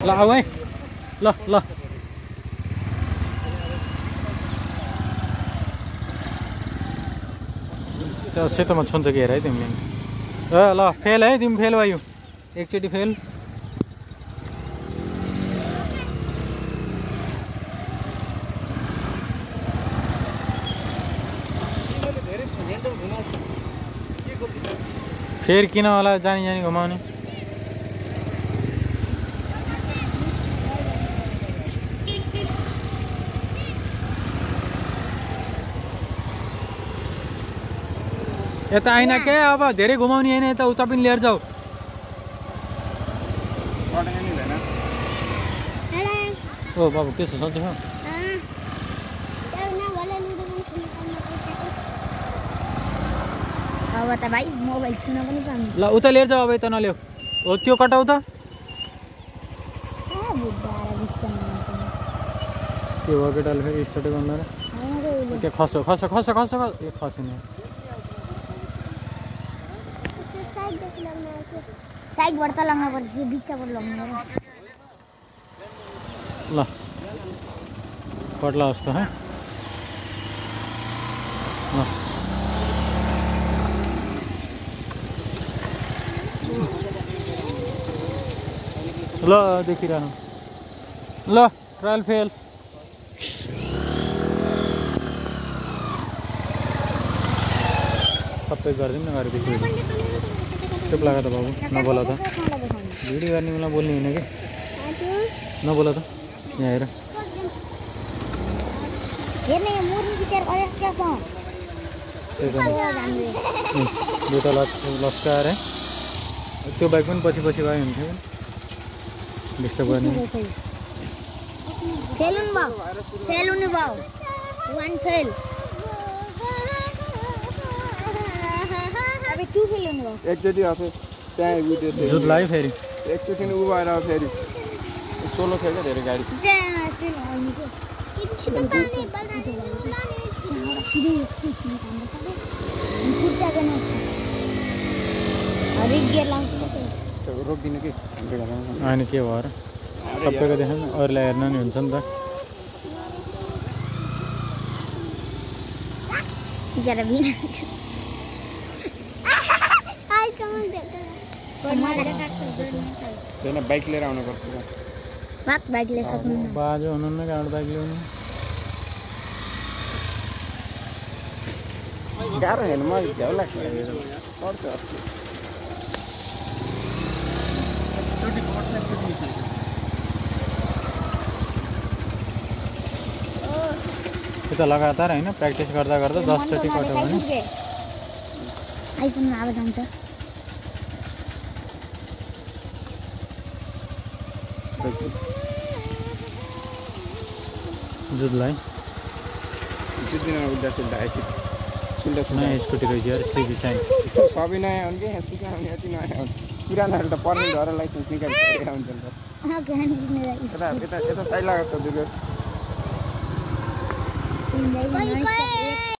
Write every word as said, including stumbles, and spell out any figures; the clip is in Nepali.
ल आऊ है ल ल त्यो सेतोमा छुन्छ कि हेर है तिमीले ल ल फेल है तिमी फेल भयो एकचोटि फेल फेरि किन होला जानी जानी घुमाउने यता आइन के अब धेरै घुमाउने हैन यता उता पनि लिएर जाऊ ओ बाबु के छ सन्चै हो अब त भाइ मोबाइल छुन पनि पाउनु ल उता लिएर जाऊ अब यता नल्याऊ हो त्यो कटाउ त त्यो हो केटाले फेरि स्टार्ट गर्नु र त्यो खस खस खस खस ए खसेन साइडबाट त लाग्नु पर्छ त्यो बिचबाट लाग्नु ल पट्ला जस्तो है ल देखिरहनु ल ट्रायल फेल सबै गरिदिउँ न गरेपछि चुप लाग्यो त बाबु नबोल त भिडियो गर्ने मलाई बोल्ने होइन कि नबोल त यहाँ हेर दुईवटा लस्काएर त्यो बाइक पनि पछि पछि गयो हुन्थ्यो डिस्टर्ब गर्ने एकचोटि आफै त्यहाँ भिडियो जुत लाग्यो फेरि एकचोटि उ भएर फेरि सोलो थियो क्या धेरै गाडी रोकिदिनु कि होइन के भयो र सबैको देख्नु नि अरूलाई हेर्न नि हुन्छ नि त त्यही बाइक लिएर आउनुपर्छ बाइकले सक्नु बाजु हुनुहुन्न कहाँबाट बाइक ल्याउनु गाह्रो हेर्नु म झ्याउ लाग्छ पर्छ यता लगातार होइन प्र्याक्टिस गर्दा गर्दा दसचोटि कट्यो भने आइफोनमा आवाज आउँछ जुत्लाई जुत्दिन उद्धार नयाँ स्कुटी रहेछ यार सिबी साइन सबै नयाँ हुन् कि यहाँ यति नयाँ हुन् पुरानोहरू त पर्ने घर लाइसेन्स निकालिसकेर हुन्छ नि त यता यता यता साइड लगाएको छ